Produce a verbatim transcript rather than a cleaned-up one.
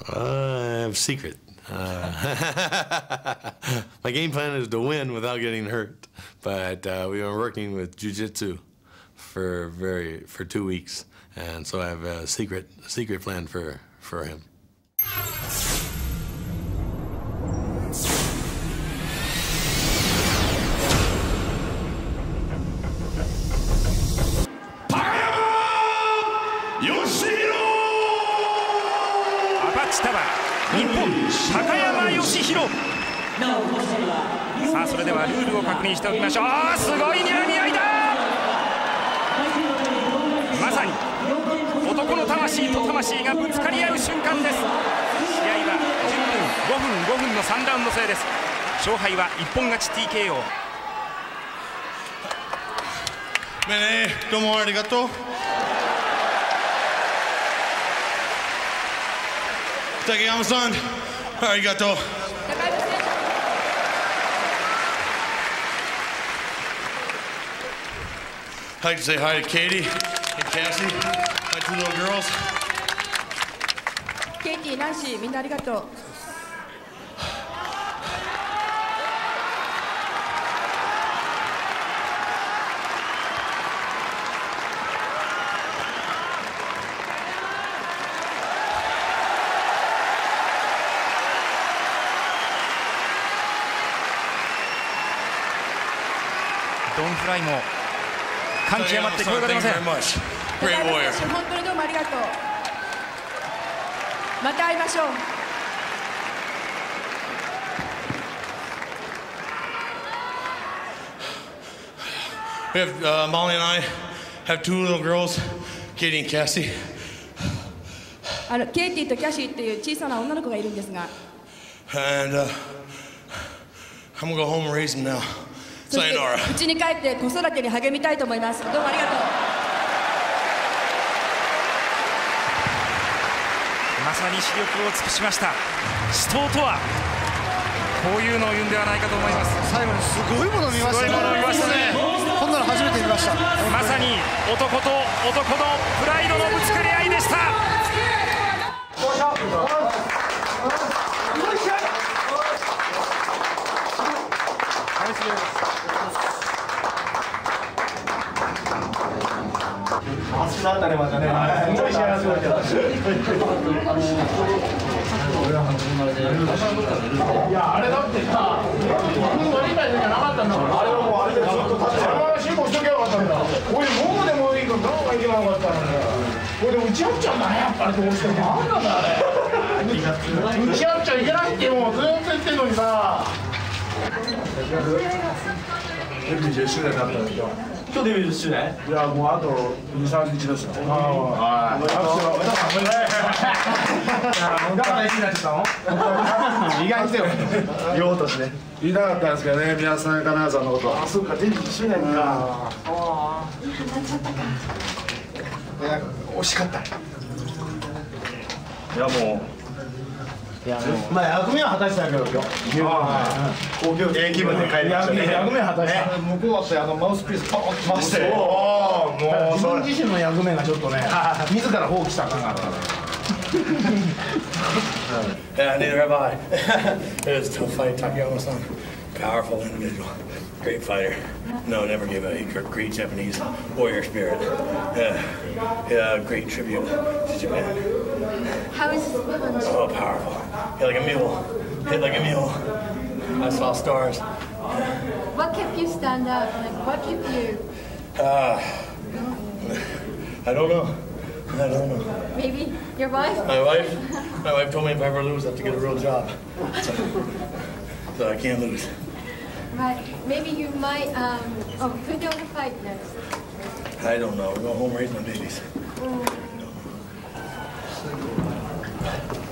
Uh, secret. Uh, my game plan is to win without getting hurt, but uh, we've been working with jiu-jitsu for very for two weeks, and so I have a secret a secret plan for for him. Abachi 日本、高山義弘。さあ、それではルールを確認しておきましょう。あー、すごい睨み合いだ。まさに男の魂と魂がぶつかり合う瞬間です。試合はじゅっぷん、ごふん、ごふんのさんラウンド制です。勝敗は一本勝ち ティーケーオー。 Bene, domo arigato. Takayama-san, arigato. I'd like to say hi to Katie and Cassie, my two little girls. Katie, Nancy, みんなありがとう。 ドンフライも感極まって声が出ません。 本当にどうもありがとう。また会いましょう。 We have uh, Molly and I have two little girls, Katie and Cassie. あのケイティとキャシーっていう小さな女の子がいるんですが。 And uh, I'm gonna go home and raise them now. そしてうちに帰って子育てに励みたいと思います。どうもありがとう。 まさに視力を尽くしました。死闘とはこういうのを言うんではないかと思います。 最後にすごいものを見ましたね。 すごいものを見ましたね。 こんなの初めて見ました。 まさに男と男のプライドのぶつかり合いでした。 足のあたりまでね。いや、あれだってさ、僕の理解じゃなかったんだから。あれはもうあれでずっと立って。あれは辛抱しときゃよかったんだ。俺もうでもいいからどうかいけなかったんだよ。これで打ち合っちゃうんだね、やっぱりどうしても。なんなんだあれ。打ち合っちゃいけないってもうずっと言ってんのにさ。デビューじゅっしゅうねんだったんですよ。今日デビューじゅっしゅうねん？いや、もうあとに、さんにちですよ。はい。だからいつになっちゃったの？意外にしてよ。言おうとして。言いたかったんですけどね、皆さん、金谷さんのこと。あ、そうか、デビューじゅっしゅうねんか。ああ。いい話だったか。いや、惜しかった。いや、もう。まあ役目は果たしたけど今日。高級ええ気分で帰りましたね。役目は果たした。向こうってあのマウスピースパーンと回して。もう自分自身の役目がちょっとね、自ら放棄した感があったから。 Yeah, neither have I. It was a tough fight, Takayama-san. Powerful individual, great fighter. No, never gave a great Japanese warrior spirit. Yeah, yeah, great tribute to Japan. How is his movement? Oh, powerful. Hit like a mule. Hit like a mule. I saw stars. What kept you stand up? Like, what kept you? Uh, I don't know. I don't know. Maybe your wife? My wife? My wife told me if I ever lose, I have to get a real job. So, so I can't lose. Right. Maybe you might, um, oh, who do you want to fight next? I don't know. We're going home raise my babies. Mm.